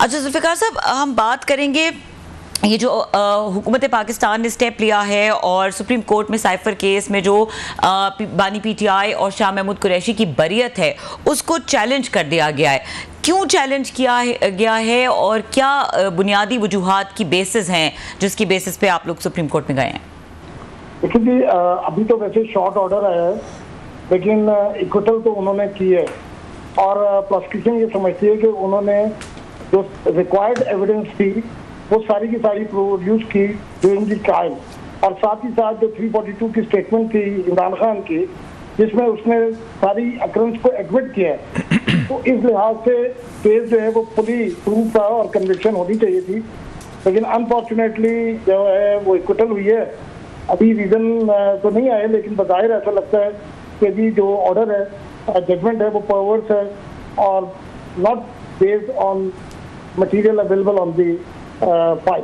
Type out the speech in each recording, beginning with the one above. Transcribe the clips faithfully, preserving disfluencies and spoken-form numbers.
अच्छा जुल्फ़िकार साहब, हम बात करेंगे ये जो हुकूमत पाकिस्तान ने स्टेप लिया है और सुप्रीम कोर्ट में साइफर केस में जो आ, बानी पीटीआई और शाह महमूद कुरैशी की बरियत है उसको चैलेंज कर दिया गया है। क्यों चैलेंज किया है, गया है और क्या बुनियादी वजूहात की बेसिस हैं जिसकी बेसिस पे आप लोग सुप्रीम कोर्ट में गए हैं? देखिए जी, अभी तो वैसे शॉर्ट ऑर्डर आया है, लेकिन इक्वटल तो उन्होंने की है और प्रोसिक्यूशन ये समझती है कि उन्होंने जो रिक्वायर्ड एविडेंस थी वो सारी की सारी प्रोड्यूस की ड्यूरिंग द ट्रायल, और साथ ही साथ जो तीन सौ बयालीस की स्टेटमेंट थी इमरान खान की जिसमें उसने सारी अक्रंस को एडमिट किया है, तो इस लिहाज से केस जो है वो फुली प्रूफ था और कन्विक्शन होनी चाहिए थी। लेकिन अनफॉर्चुनेटली जो है वो इक्वटल हुई है। अभी रीज़न तो नहीं आए, लेकिन बज़ाहिर ऐसा लगता है कि जी जो ऑर्डर है, जजमेंट है, वो परवर्स है और not based on material available on the file.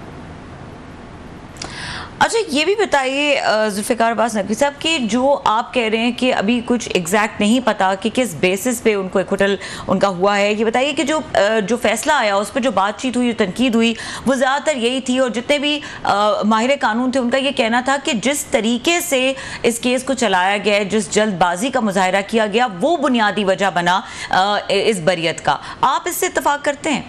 अच्छा, ये भी बताइए जुल्फ़िकार अब्बास नकवी साहब कि जो आप कह रहे हैं कि अभी कुछ एग्जैक्ट नहीं पता कि किस बेसिस पे उनको इक्वटल उनका हुआ है, ये बताइए कि जो जो फैसला आया उस पर जो बातचीत हुई, जो तनकीद हुई, वो ज़्यादातर यही थी और जितने भी माहिर कानून थे उनका ये कहना था कि जिस तरीके से इस केस को चलाया गया है, जिस जल्दबाजी का मुजाहरा किया गया, वो बुनियादी वजह बना इस बरियत का। आप इससे इत्तफाक करते हैं?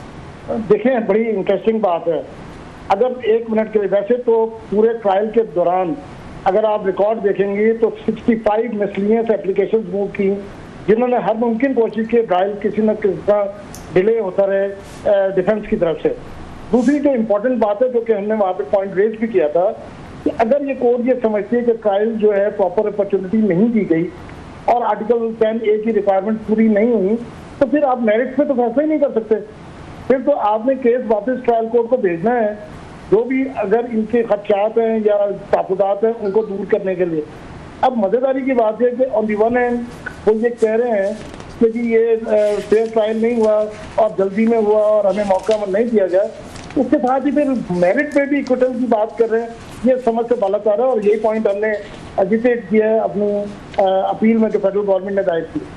देखें, बड़ी इंटरेस्टिंग बात है। अगर एक मिनट के लिए, वैसे तो पूरे ट्रायल के दौरान अगर आप रिकॉर्ड देखेंगे तो पैंसठ मिसलिनियस एप्लीकेशंस मूव की, जिन्होंने हर मुमकिन कोशिश की ट्रायल किसी न किसी तरह डिले होता रहे डिफेंस की तरफ से। दूसरी जो इम्पोर्टेंट बात है जो कि हमने वहाँ पे पॉइंट रेज भी किया था कि अगर ये कोर्ट ये समझती है कि ट्रायल जो है प्रॉपर अपॉर्चुनिटी नहीं दी गई और आर्टिकल टेन ए की रिक्वायरमेंट पूरी नहीं हुई, तो फिर आप मेरिट पे तो फैसला ही नहीं कर सकते। फिर तो आपने केस वापस ट्रायल कोर्ट को भेजना है, जो भी अगर इनके खदशात हैं या ताफुदात हैं उनको दूर करने के लिए। अब मज़ेदारी की बात है कि ऑन दी वन हैंड वो ये कह रहे हैं कि जी ये फेयर ट्रायल नहीं हुआ और जल्दी में हुआ और हमें मौका नहीं दिया गया, उसके साथ ही फिर मेरिट पे भी इक्वटल की बात कर रहे हैं। ये समझ से बाला आ रहा है और यही पॉइंट हमने एजिटेट किया है अपनी अपील में जो फेडरल गवर्नमेंट ने दायर की।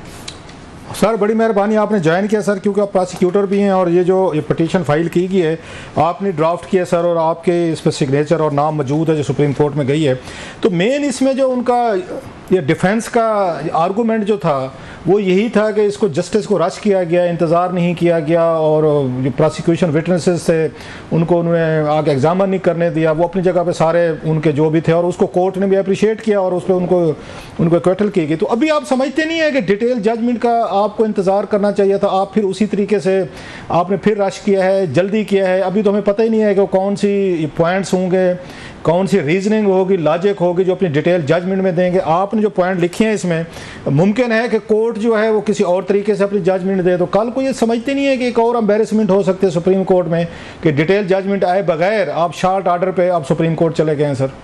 सर बड़ी मेहरबानी आपने ज्वाइन किया सर, क्योंकि आप प्रोसिक्यूटर भी हैं और ये जो ये पटिशन फाइल की गई है आपने ड्राफ्ट किया सर और आपके इस पर सिग्नेचर और नाम मौजूद है जो सुप्रीम कोर्ट में गई है। तो मेन इसमें जो उनका ये डिफेंस का आर्गूमेंट जो था वो यही था कि इसको जस्टिस को रश किया गया, इंतज़ार नहीं किया गया और जो प्रोसिक्यूशन विटनेसेस थे उनको उन्होंने आगे एग्जामिन नहीं करने दिया। वो अपनी जगह पे सारे उनके जो भी थे और उसको कोर्ट ने भी अप्रिशिएट किया और उस पर उनको उनको क्वेटल की गई। तो अभी आप समझते नहीं है कि डिटेल जजमेंट का आपको इंतज़ार करना चाहिए था? आप फिर उसी तरीके से आपने फिर रश किया है, जल्दी किया है। अभी तो हमें पता ही नहीं है कि कौन सी पॉइंट्स होंगे, कौन सी रीजनिंग होगी, लॉजिक होगी जो अपनी डिटेल जजमेंट में देंगे। आपने जो पॉइंट लिखे हैं इसमें मुमकिन है कि कोर्ट जो है वो किसी और तरीके से अपनी जजमेंट दे। तो कल को ये समझते नहीं है कि एक और एम्बेरसमेंट हो सकते हैं सुप्रीम कोर्ट में कि डिटेल जजमेंट आए बगैर आप शॉर्ट ऑर्डर पे आप सुप्रीम कोर्ट चले गए हैं। सर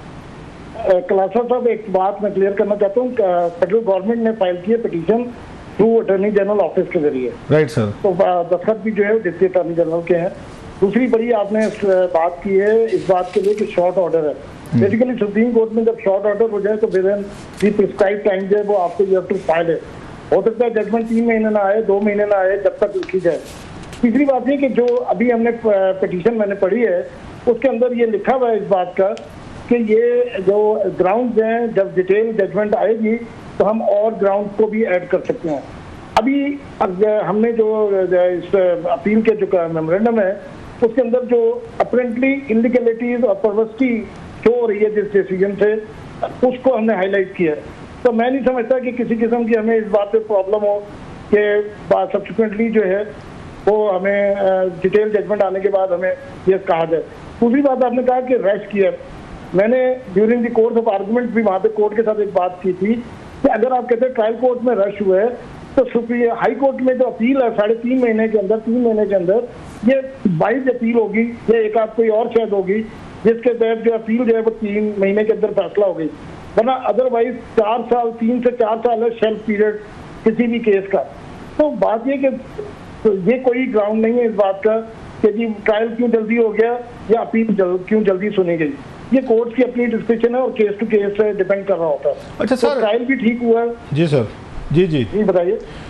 कलासा साहब, एक बात मैं क्लियर करना चाहता हूँ। फेडरल गवर्नमेंट ने फाइल की है petition through attorney general office के जरिए। Right sir. तो दस्तखत भी जो है डिप्टी अटॉर्नी जनरल के हैं। दूसरी बड़ी आपने बात की है इस बात के लिए कि शॉर्ट ऑर्डर है। बेसिकली सुप्रीम कोर्ट में जब शॉर्ट ऑर्डर हो जाए तो फिर दी प्रिस्क्राइब टाइम जो है वो आपको यू हैव टू फाइल है। हो सकता है जजमेंट तीन महीने ना आए, दो महीने ना आए, जब तक लिखी जाए। तीसरी बात ये कि जो अभी हमने पिटीशन मैंने पढ़ी है उसके अंदर ये लिखा हुआ है इस बात का कि ये जो ग्राउंड्स हैं जब डिटेल जजमेंट आएगी तो हम और ग्राउंड को भी ऐड कर सकते हैं। अभी हमने जो इस अपील के जो मेमोरेंडम है उसके अंदर जो अपेरेंटली इनलीगलिटीज और परवर्सिटी शो हो रही है जिस डिसीजन से, उसको हमने हाईलाइट किया है। तो मैं नहीं समझता कि किसी किस्म की हमें इस बात पे प्रॉब्लम हो कि सब्सिक्वेंटली जो है वो हमें डिटेल जजमेंट आने के बाद हमें ये कहा जाए। दूसरी बात आपने कहा कि रश किया। मैंने during the course of argument भी वहाँ पे कोर्ट के साथ एक बात की थी कि अगर आप कहते हैं ट्रायल कोर्ट में रश हुआ है तो सुप्रीम हाई कोर्ट में जो अपील है साढ़े तीन महीने के अंदर तीन महीने के अंदर ये बाईस अपील होगी या एक आध कोई और शायद होगी जिसके तहत जो अपील जो है वो तीन महीने के अंदर फैसला हो गई। वरना अदरवाइज चार साल तीन से चार साल है शेल्फ पीरियड किसी भी केस का। तो बात ये कि तो ये कोई ग्राउंड नहीं है इस बात का कि जी ट्रायल क्यों जल्दी हो गया या अपील जल, क्यों जल्दी सुनी गई। ये कोर्ट की अपनी डिस्क्रिप्शन है और केस टू केस डिपेंड कर रहा होता है। अच्छा सर, ट्रायल भी ठीक हुआ है। जी सर। जी जी जी बताइए।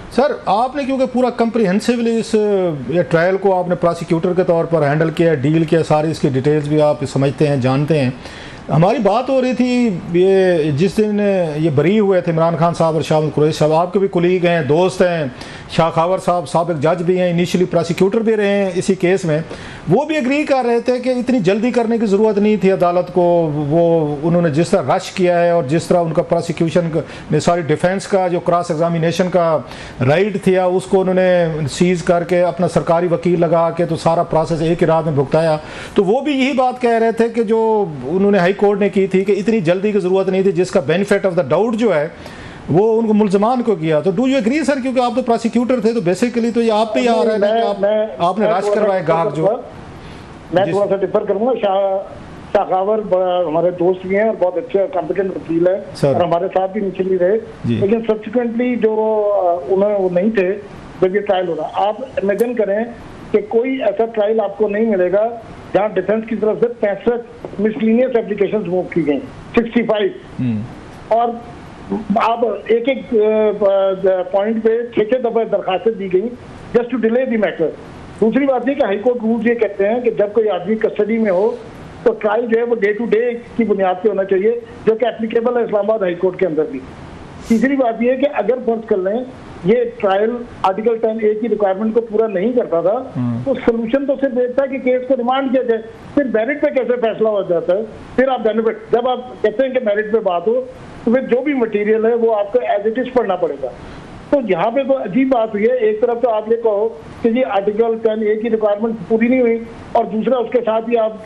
सर आपने क्योंकि पूरा कम्प्रिहेंसिवली इस ट्रायल को आपने प्रोसिक्यूटर के तौर पर हैंडल किया, डील किया, सारी इसकी डिटेल्स भी आप समझते हैं, जानते हैं। हमारी बात हो रही थी ये जिस दिन ये बरी हुए थे इमरान खान साहब और शाह कुरैशी साहब, आपके भी कुलीग हैं, दोस्त हैं, शाह खावर साहब साबिक जज भी हैं, इनिशियली प्रोसिक्यूटर भी रहे हैं इसी केस में, वो भी एग्री कर रहे थे कि इतनी जल्दी करने की ज़रूरत नहीं थी अदालत को। वो उन्होंने जिस तरह रश किया है और जिस तरह उनका प्रोसिक्यूशन ने सॉरी डिफेंस का जो क्रॉस एग्जामिनेशन का राइट था उसको उन्होंने सीज़ करके अपना सरकारी वकील लगा के तो सारा प्रोसेस एक ही रात में भुगताया। तो वो भी यही बात कह रहे थे कि जो उन्होंने हाई कोर्ट ने की थी कि इतनी जल्दी की ज़रूरत नहीं थी, जिसका बेनिफिट ऑफ द डाउट जो है वो उनको मुल्जमान को किया। तो डू यू एग्री सर, क्योंकि आप तो प्रोसिक्यूटर थे, तो बेसिकली तो ये आप पे ही आ रहा है ना कि आप, आपने रश करवाए गाहक जो। मैं थोड़ा सा डिफर करूंगा, शाह शाह खावर हमारे दोस्त भी हैं और बहुत अच्छे कॉम्पिटेंट वकील है और हमारे साथ भी निचली रहे, लेकिन सब्सिक्वेंटली जो उन्हें वो नहीं थे जब ये ट्रायल हो रहा। आप इमेजिन करें कि कोई ऐसा ट्रायल आपको नहीं मिलेगा जहाँ डिफेंस की तरफ से पैंसठ मिसलिनियस एप्लीकेशन मूव की गई, सिक्सटी फाइव, और आप एक एक पॉइंट पे छः छः दफा दरखास्तें दी गई just to delay the matter. दूसरी बात ये कि हाईकोर्ट रूल्स ये कहते हैं कि जब कोई आदमी कस्टडी में हो तो ट्रायल जो है वो डे टू डे की बुनियाद पे होना चाहिए, जो कि एप्लीकेबल है इस्लामाबाद हाईकोर्ट के अंदर भी। तीसरी बात ये है कि अगर फर्ज कर लें ये ट्रायल आर्टिकल टेन ए की रिक्वायरमेंट को पूरा नहीं करता था तो सोल्यूशन तो सिर्फ एक था कि केस को रिमांड किया जाए, फिर मेरिट पे कैसे फैसला हो जाता है, फिर आप बेनिफिट जब आप कहते हैं कि मेरिट पे बात हो तो फिर जो भी मटेरियल है वो आपको एज इट इज पढ़ना पड़ेगा। तो यहाँ पे तो अजीब बात हुई है, एक तरफ तो आप ये कहो कि जी आर्टिकल टेन ए की रिक्वायरमेंट पूरी नहीं हुई और दूसरा उसके साथ ही आप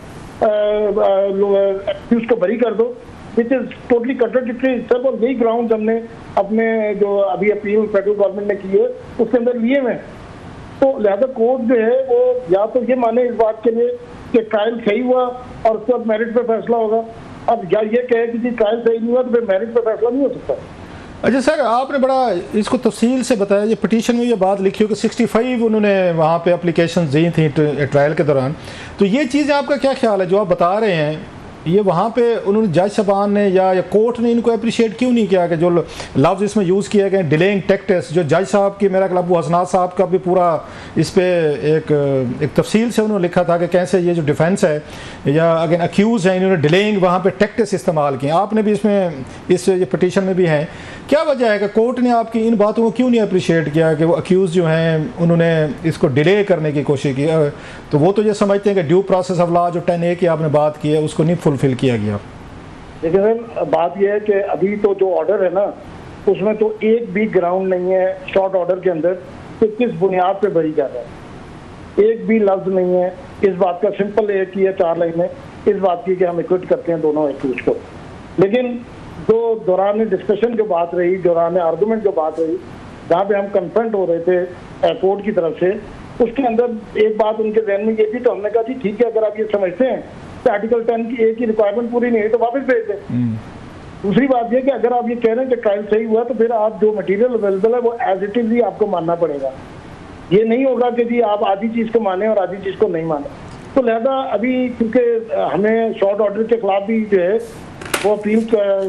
एक्यूज को बरी कर दो, which is totally contradictory sir. और यही ग्राउंड हमने अपने जो अभी अपील फेडरल गवर्नमेंट ने की है उसके अंदर लिए हुए। तो लिहाजा कोर्ट जो है वो या तो ये माने इस बात के लिए कि ट्रायल सही हुआ और उसके बाद मेरिट पे फैसला होगा, अब या ये कहे कि जी ट्रायल सही नहीं हुआ तो फिर मेरिट पे फैसला नहीं हो सकता। अच्छा सर, आपने बड़ा इसको तफसील से बताया, ये पिटीशन में ये बात लिखी हो कि सिक्सटी फाइव उन्होंने वहाँ पे एप्लीकेशन दी थी ट्रायल के दौरान, तो ये चीज़ें आपका क्या ख्याल है जो आप बता रहे हैं, ये वहाँ पे उन्होंने जज साहबान ने या, या कोर्ट ने इनको अप्रिशिएट क्यों नहीं किया कि जो लफ्ज़ इसमें यूज़ किए गए डिलेइंग टैक्टिक्स, जो जज साहब की मेरा ख्याल हसनात साहब का भी पूरा इस पे एक एक तफसील से उन्होंने लिखा था कि कैसे ये जो डिफेंस है या अगेन अक्यूज़ हैं इन्होंने डिलेइंग वहाँ पे टैक्टिक्स इस्तेमाल किए। आपने भी इसमें इस ये पिटीशन में भी हैं, क्या वजह है कि कोर्ट ने आपकी इन बातों को क्यों नहीं अप्रिशिएट किया कि वो अक्यूज़ जो हैं उन्होंने इसको डिले करने की कोशिश की? तो वो तो ये समझते हैं कि ड्यू प्रोसेस ऑफ लॉ जो टेन ए की आपने बात की है उसको नहीं फुलफिल किया गया। देखिए सर, बात यह है कि अभी तो जो ऑर्डर है ना उसमें तो एक भी ग्राउंड नहीं है शॉर्ट ऑर्डर के अंदर कि किस बुनियाद पे बरी कर रहा है, एक भी लफ्ज नहीं है इस बात का। सिंपल एक ही है चार लाइन में इस बात की कि हम इक्विट करते हैं दोनों एक्यूज को। लेकिन जो दौरान डिस्कशन जो बात रही, दौरान आर्गूमेंट जो बात रही, जहाँ पे हम कन्फ्रंट हो रहे थे कोर्ट की तरफ से, उसके अंदर एक बात उनके जहन में ये थी, तो हमने कहा जी ठीक है अगर आप ये समझते हैं कि आर्टिकल टेन की ए की रिक्वायरमेंट पूरी नहीं है तो वापस भेज दें। दूसरी बात यह कि अगर आप ये कह रहे हैं कि ट्रायल सही हुआ तो फिर आप जो मटेरियल अवेलेबल है वो एज इट इज ही आपको मानना पड़ेगा। ये नहीं होगा कि जी आप आधी चीज़ को माने और आधी चीज़ को नहीं माने। तो लिहाजा अभी क्योंकि हमें शॉर्ट ऑर्डर के खिलाफ भी जो है वो अपील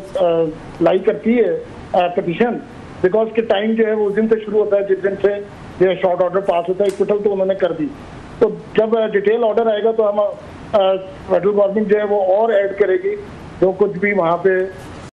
लाई करती है पिटीशन, बिकॉज के टाइम जो है वो उस दिन से शुरू होता है जिस दिन से जो है शॉर्ट ऑर्डर पास होता है। इक्विटल तो उन्होंने कर दी, तो जब डिटेल ऑर्डर आएगा तो हम फेडरल गवर्नमेंट जो है वो और ऐड करेगी जो कुछ भी वहाँ पे